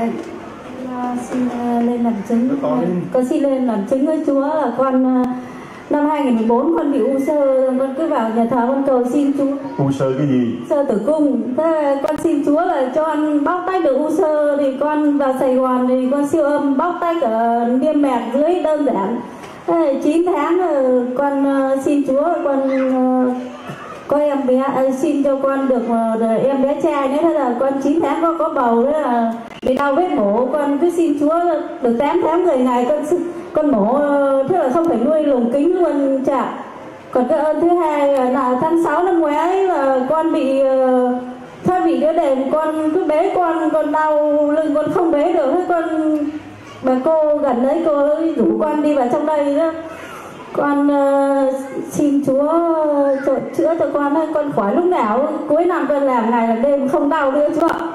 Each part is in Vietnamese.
Xin lên làm chứng. Con xin lên làm chứng với Chúa là con năm 2014 con bị u xơ, con cứ vào nhà thờ con cầu xin Chúa. U xơ cái gì? Xơ tử cung. Thế con xin Chúa là cho con bóc tách được u xơ, thì con vào Sài Gòn thì con siêu âm bóc tách ở niêm mạc dưới đơn giản. Thế 9 tháng rồi con xin Chúa, con có em bé, xin cho con được em bé trai nữa. Thế là con 9 tháng có bầu, thế là bị đau vết mổ, con cứ xin Chúa được 8 tháng 10 ngày con mổ, thế là không phải nuôi lồng kính luôn chả. Còn cái ơn thứ hai là tháng 6 năm ngoái là con bị thoát vị đĩa đệm, con cứ bế con đau lưng, con không bế được. Thế con bà cô gần đấy cô ấy rủ con đi vào trong đây đó. Con xin Chúa chữa cho con khỏi lúc nào. Cuối năm con làm ngày làm đêm không đau nữa Chúa ạ.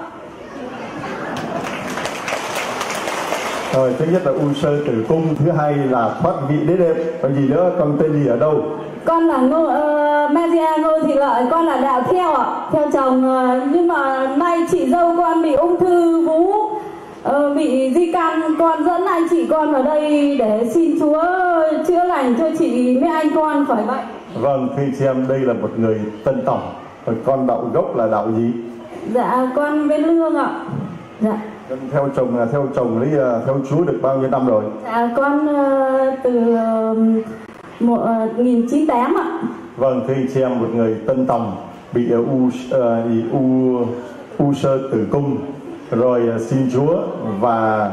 Rồi, thứ nhất là u xơ tử cung, thứ hai là thoát vị đĩa đệm. Còn gì nữa? Con tên gì ở đâu? Con là Maria Ngô Thị Lợi, con là đạo theo ạ, theo chồng. Nhưng mà nay chị dâu con bị ung thư vú, bị di căn, con dẫn anh chị con vào đây để xin Chúa chữa lành cho chị mấy anh con khỏi bệnh. Vâng, thưa chị em, đây là một người Tân Tổng. Con đạo gốc là đạo gì? Dạ, con bên Lương ạ. Dạ. Con theo chồng lấy theo Chúa được bao nhiêu năm rồi? Dạ, con từ 1998 ạ. Vâng, thưa chị em, một người Tân Tòng bị u xơ tử cung, rồi xin Chúa và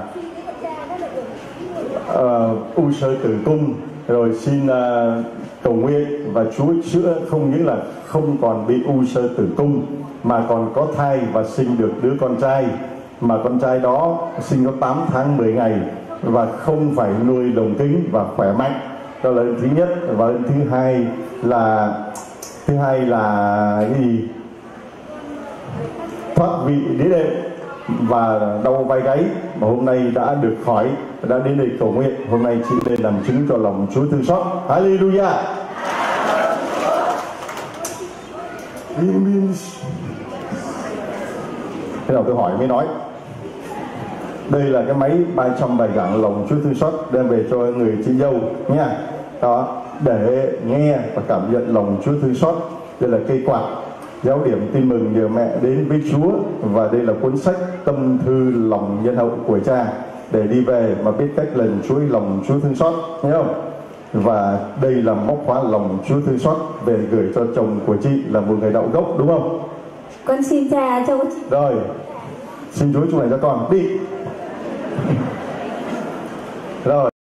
u xơ tử cung, rồi xin cầu nguyện và Chúa chữa, không những là không còn bị u xơ tử cung mà còn có thai và sinh được đứa con trai, mà con trai đó sinh có 8 tháng 10 ngày và không phải nuôi lồng kính và khỏe mạnh. Đó là thứ nhất. Và thứ hai là cái gì? Thoát vị đĩa đệm và đau vai gáy, mà hôm nay đã được khỏi, đã đến đây cầu nguyện. Hôm nay chị lên làm chứng cho lòng Chúa thương xót. Hallelujah. Thế nào tôi hỏi mới nói. Đây là cái máy 300 bài giảng lòng Chúa thương xót đem về cho người chị dâu nha. Đó, để nghe và cảm nhận lòng Chúa thương xót. Đây là cây quạt giáo điểm tin mừng nhờ mẹ đến với Chúa, và đây là cuốn sách tâm thư lòng nhân hậu của cha, để đi về mà biết cách lần chuỗi lòng Chúa thương xót, nhớ không? Và đây là móc khóa lòng Chúa thương xót về gửi cho chồng của chị là một người đạo gốc, đúng không? Con xin cha cho chị. Rồi, xin Chúa chúc lành cho con đi. Rồi.